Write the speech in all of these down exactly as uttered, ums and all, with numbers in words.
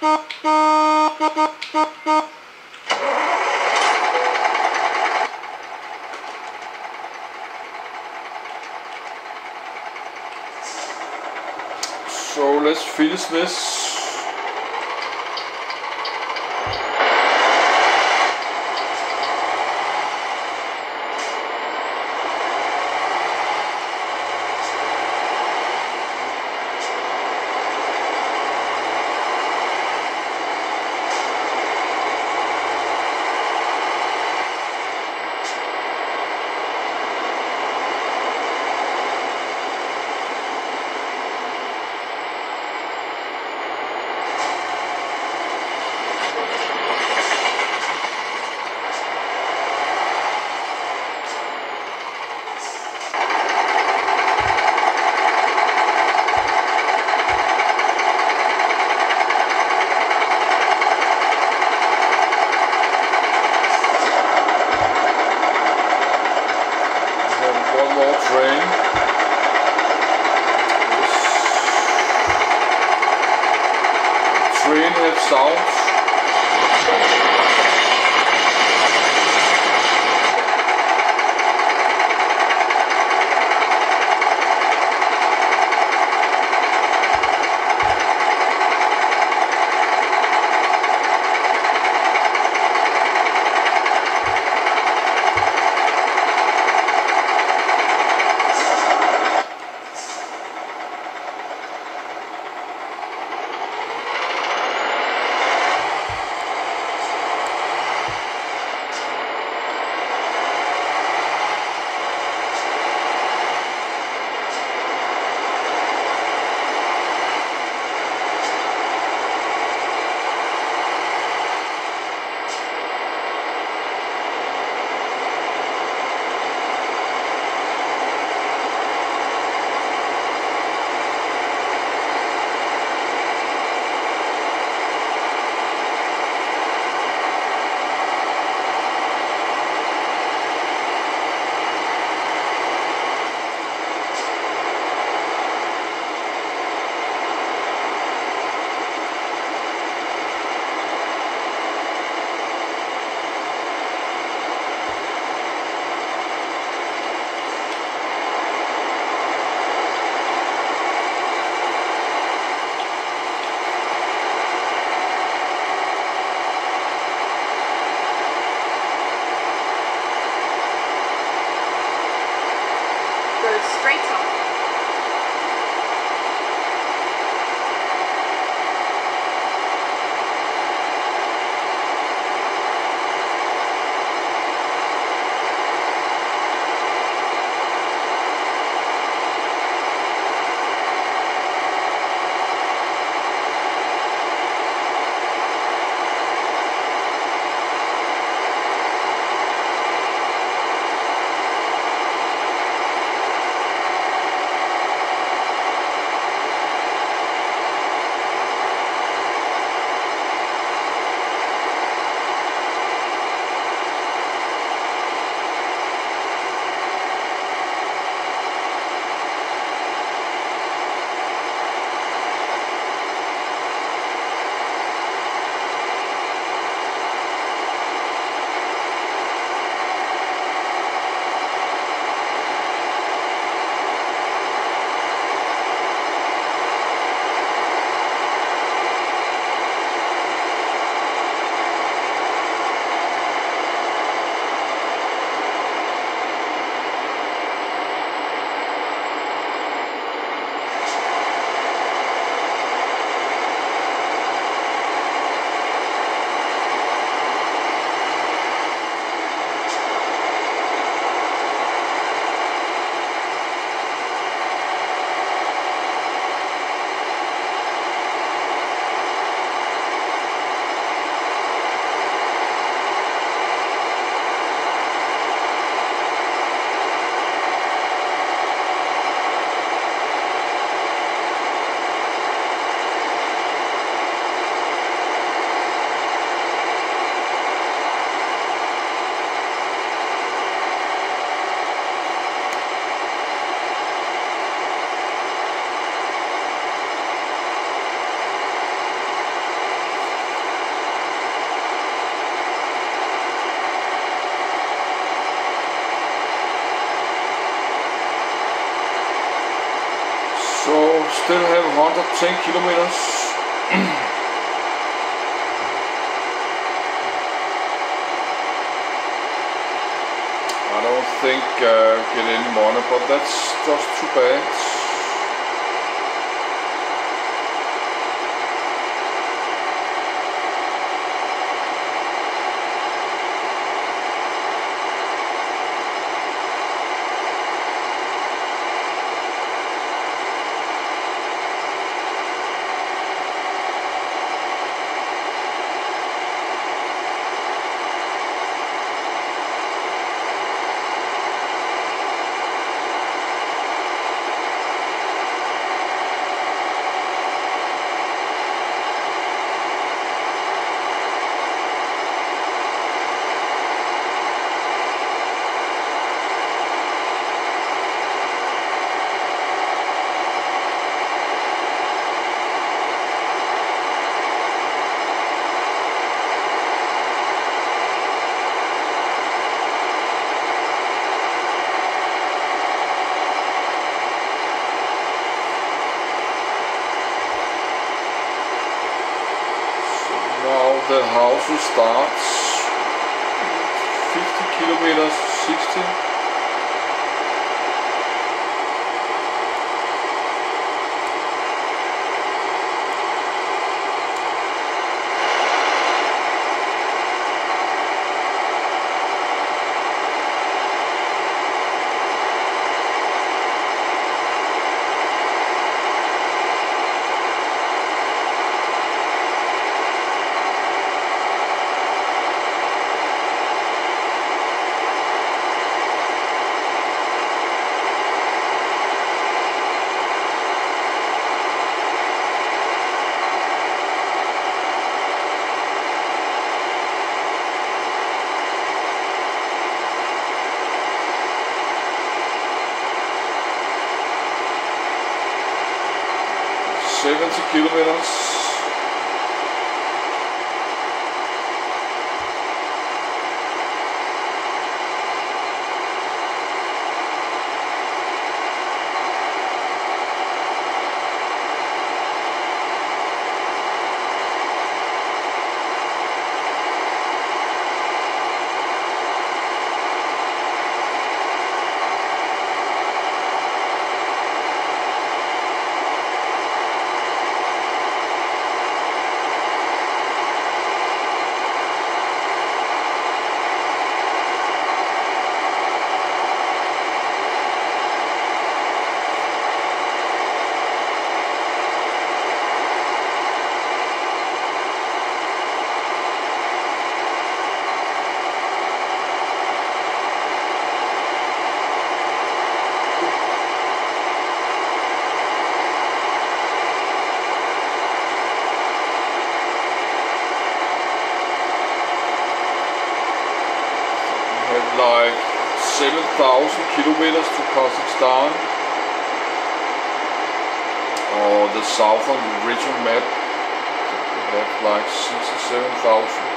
So let's finish this. Train have sounds. Straight on. Still have one hundred ten kilometers. I don't think uh, get any money, but that's just too bad. The house starts fifty kilometers, sixty. seventy kilometers. Like seven thousand kilometers to Kazakhstan, or the southern region map. We have like sixty-seven thousand.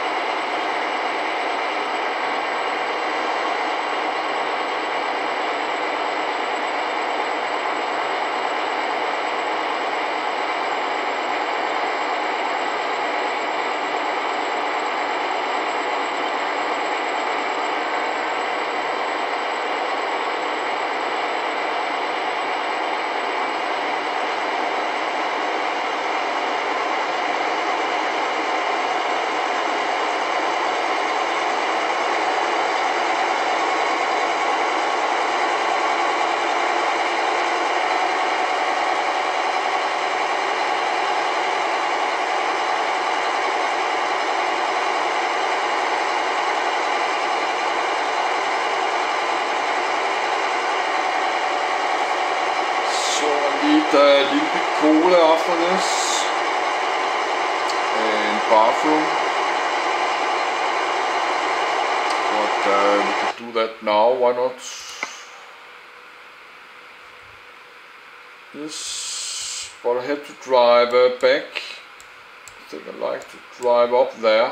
A little bit cooler after this, and bathroom, but uh, we can do that now, why not? Yes, but I have to drive uh, back. I think I like to drive up there.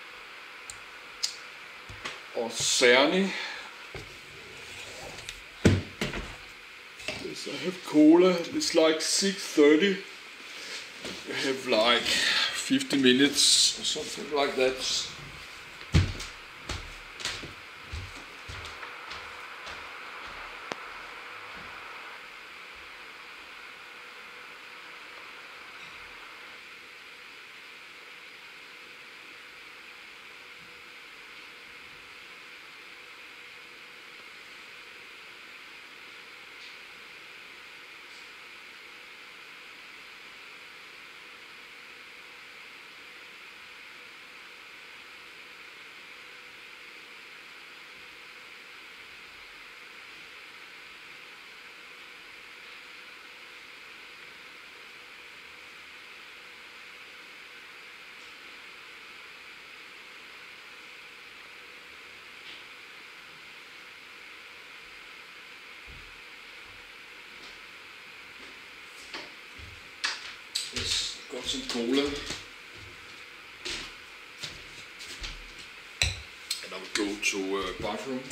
Or Cerny. Yes, I have cola. It's like six thirty. I have like fifty minutes or something like that. Yes, got some cola. And I'll go to uh, bathroom.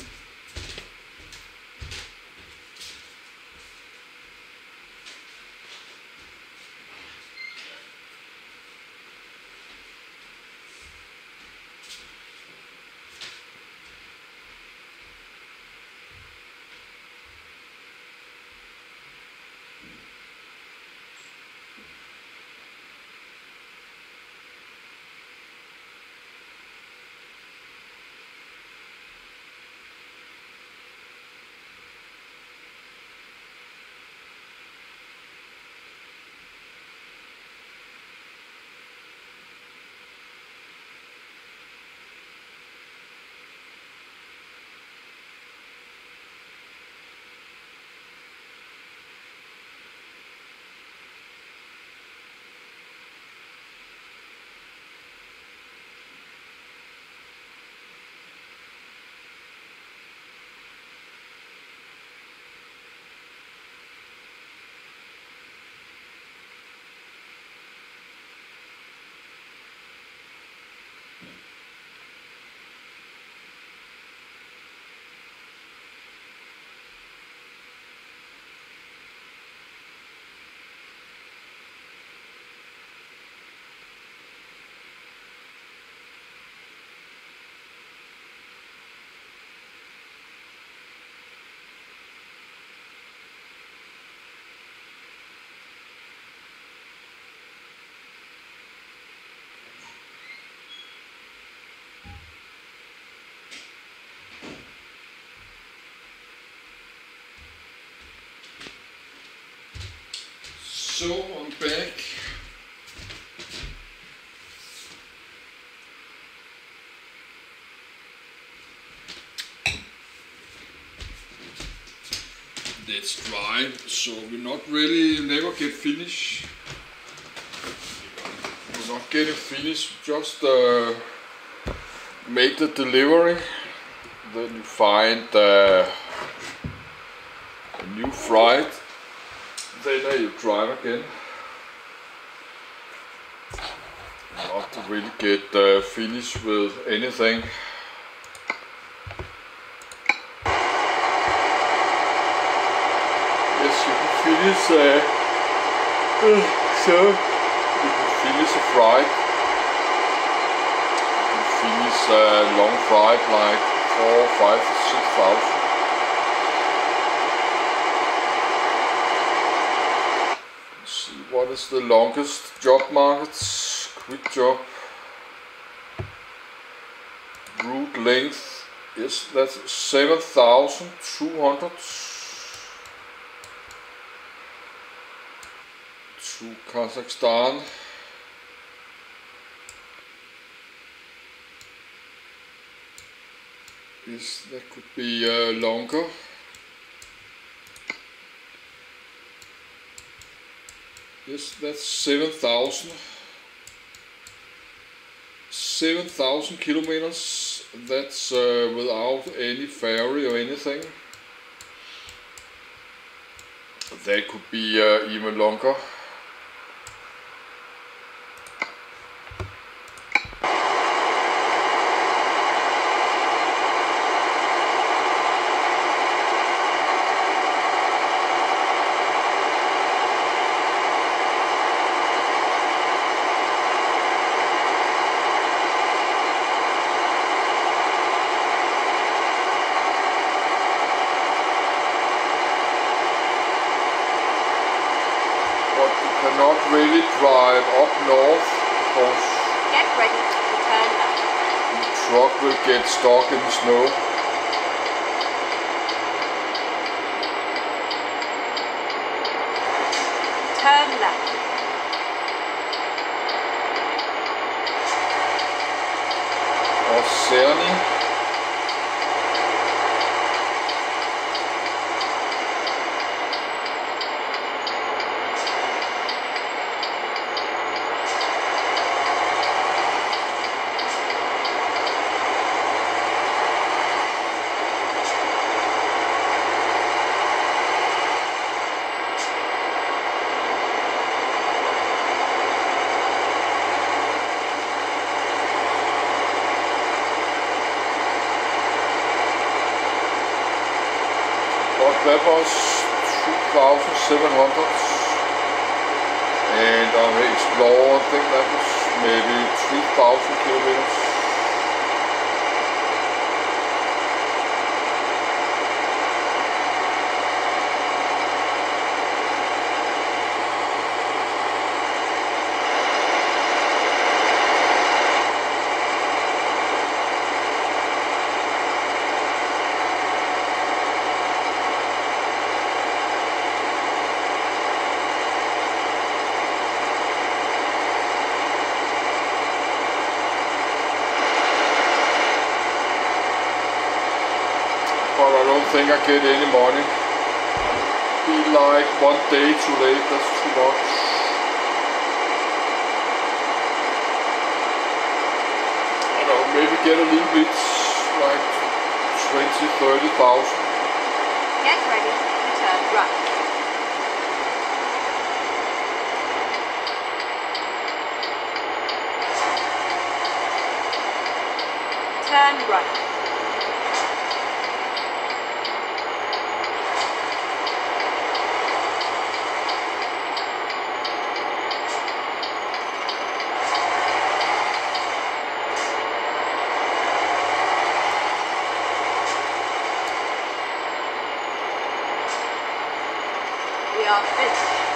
So I'm back. That's dry, so we not really never get finished. We're not getting finished, just uh, make the delivery. Then you find uh, a new flight. Then uh, you drive again. Not to really get uh, finished with anything. Yes, you can finish. Uh, uh, so you can finish a flight. You can finish a long flight like four, five, six thousand. What is the longest job markets? Quick job. Route length. Yes, that's seven thousand two hundred. To Kazakhstan. Yes, that could be uh, longer. Yes, that's seven thousand. seven thousand kilometers. That's uh, without any ferry or anything. That could be uh, even longer. not really drive up north because Get ready to turn left. the truck will get stuck in the snow. Turn left. Oceani. That was two thousand seven hundred, and on the Explorer I think that was maybe three thousand kilometers. But I don't think I get any money. Be like one day too late, that's too much. I don't know, maybe get a little bit, like twenty, thirty thousand. Get ready to turn right. Turn right. We are finished.